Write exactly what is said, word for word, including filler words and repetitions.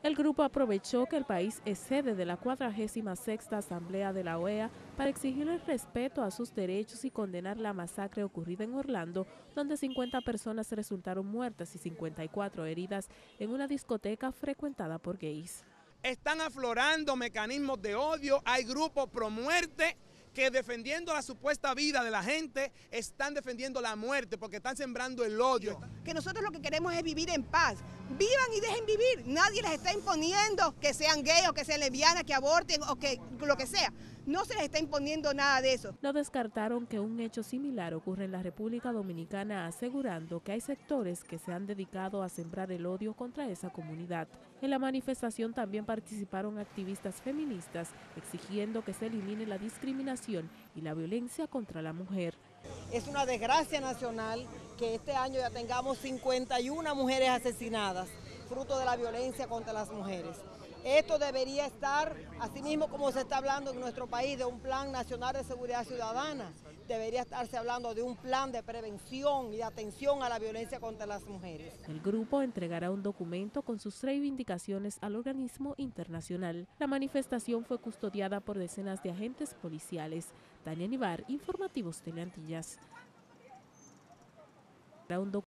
El grupo aprovechó que el país es sede de la cuadragésima sexta Asamblea de la O E A para exigir el respeto a sus derechos y condenar la masacre ocurrida en Orlando, donde cincuenta personas resultaron muertas y cincuenta y cuatro heridas en una discoteca frecuentada por gays. Están aflorando mecanismos de odio, hay grupos pro muerte que defendiendo la supuesta vida de la gente están defendiendo la muerte porque están sembrando el odio. Que nosotros lo que queremos es vivir en paz. Vivan y dejen vivir. Nadie les está imponiendo que sean gays o que sean lesbianas, que aborten o que lo que sea. No se les está imponiendo nada de eso. No descartaron que un hecho similar ocurre en la República Dominicana, asegurando que hay sectores que se han dedicado a sembrar el odio contra esa comunidad. En la manifestación también participaron activistas feministas exigiendo que se elimine la discriminación y la violencia contra la mujer. Es una desgracia nacional que este año ya tengamos cincuenta y una mujeres asesinadas, fruto de la violencia contra las mujeres. Esto debería estar, así mismo como se está hablando en nuestro país de un plan nacional de seguridad ciudadana, debería estarse hablando de un plan de prevención y de atención a la violencia contra las mujeres. El grupo entregará un documento con sus reivindicaciones al organismo internacional. La manifestación fue custodiada por decenas de agentes policiales. Tania Nivar, Informativos Teleantillas.